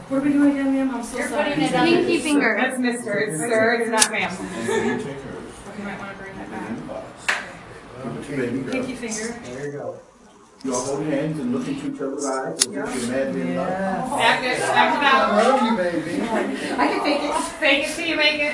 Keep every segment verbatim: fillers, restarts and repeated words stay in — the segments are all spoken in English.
What are we doing again, ma'am? I'm so You're sorry. putting it on Pinky the- finger. That's mister. It's sir. It's not ma'am. And you take hers. Okay, you might want to bring that back. Give it to baby girl. Pinky finger. There you go. You all hold hands and look into each other's eyes as if you're madly in love. Act it. Act it I out. love you, baby. I can fake it. Fake it till you make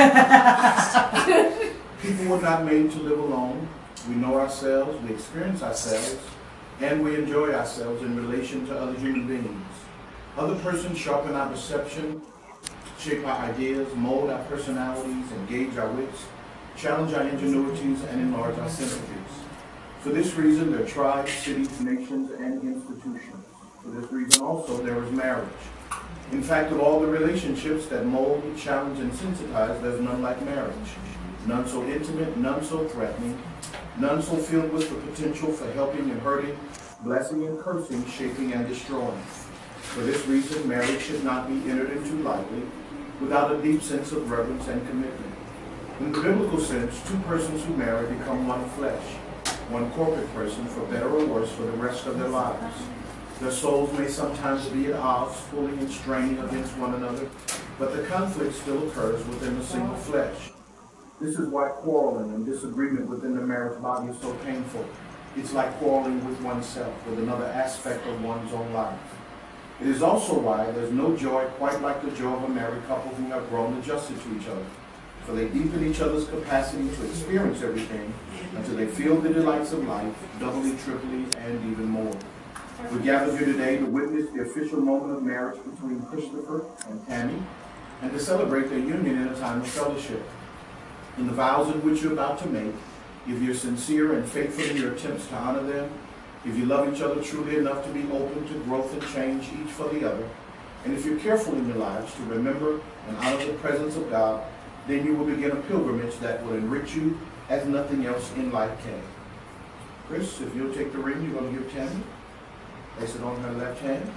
it. People were not made to live alone. We know ourselves, we experience ourselves, and we enjoy ourselves in relation to other human beings. Other persons sharpen our perception, shape our ideas, mold our personalities, engage our wits, challenge our ingenuities, and enlarge our sympathies. For this reason, there are tribes, cities, nations, and institutions. For this reason also, there is marriage. In fact, of all the relationships that mold, challenge, and sensitize, there's none like marriage. None so intimate, none so threatening, none so filled with the potential for helping and hurting, blessing and cursing, shaping and destroying. For this reason, marriage should not be entered into lightly, without a deep sense of reverence and commitment. In the biblical sense, two persons who marry become one flesh, one corporate person, for better or worse, for the rest of their lives. Their souls may sometimes be at odds, pulling and straining against one another, but the conflict still occurs within the single flesh. This is why quarreling and disagreement within the marriage body is so painful. It's like quarreling with oneself, with another aspect of one's own life. It is also why there's no joy quite like the joy of a married couple who have grown adjusted to each other. For they deepen each other's capacity to experience everything until they feel the delights of life, doubly, triply, and even more. We gather here today to witness the official moment of marriage between Christopher and Tammy, and to celebrate their union in a time of fellowship. In the vows in which you're about to make, if you're sincere and faithful in your attempts to honor them, if you love each other truly enough to be open to growth and change each for the other, and if you're careful in your lives to remember and honor the presence of God, then you will begin a pilgrimage that will enrich you as nothing else in life can. Chris, if you'll take the ring you're going to give Tammy, place it on her left hand,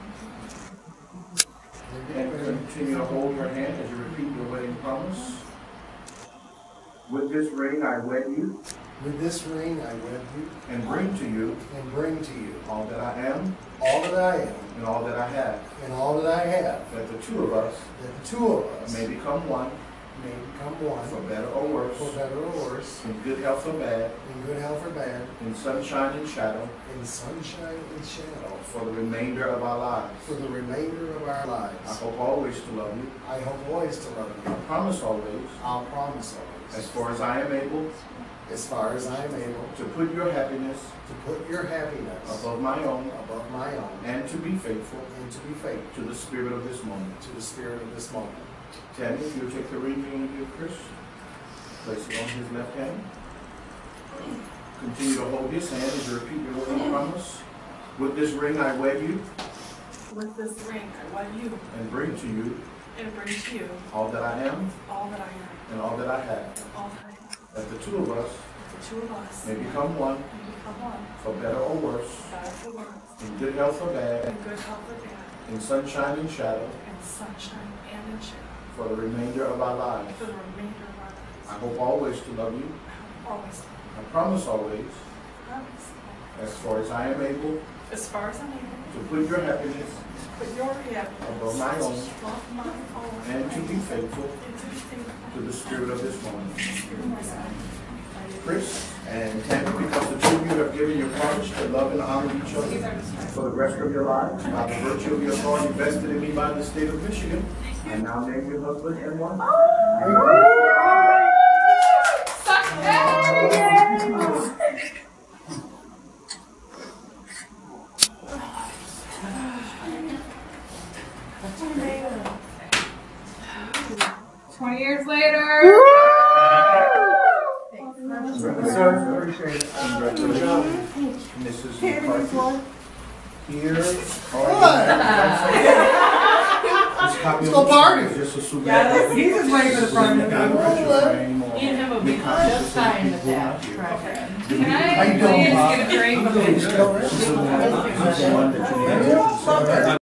and continue to hold her hand as you repeat your wedding promise. With this ring I wed you. With this ring I wed you. And bring to you. And bring to you. All that I am. All that I am. And all that I have. And all that I have. That the two of us. That the two of us. May become one. May become one. For better or worse. For better or worse. In good health or bad. In good health or bad. In sunshine and shadow. In sunshine and shadow. For the remainder of our lives. For the remainder of our lives. I hope always to love you. I hope always to love you. I promise always. I'll promise always. As far as I am able. As far as I am able. To put your happiness. To put your happiness. Above my own. Above my own. And to be faithful. And to be faithful. To the spirit of this moment. To the spirit of this moment. Tammy, if you'll take the ring you're going to give Chris, place it on his left hand. Continue to hold his hand as you repeat your wedding promise. With this ring I wed you. With this ring I wed you. And bring to you. And bring to you. All that I am. All that I am. And all that I have. All that I have. That the two of us. The two of us. May become one. May become one. For better or worse. Better for worse. In good health or bad. In good health or bad. In sunshine and shadow. In sunshine and in shadow. For the remainder of our lives. For the remainder of our lives. I hope always to love you. I hope always to love you. I promise always. I promise. As far as I am able. As far as I'm able. To put your happiness. Put your happiness. Above my own. Above my own. And to be faithful. And to be faithful. To the spirit of this moment. In this moment. Chris and Tammy, because the two of you have given your promise to love and honor each other for the rest of your lives, by the virtue of your authority vested in me by the state of Michigan, I now name you husband and wife. Twenty years later. Appreciate it. Congratulations, Missus McCarthy. Here are Let's go party. Just a souvenir. Yeah, he's just waiting for the front of the Me and him will be just fine with that. Can I How you doing, please Bob? get a drink? This is the one that you need to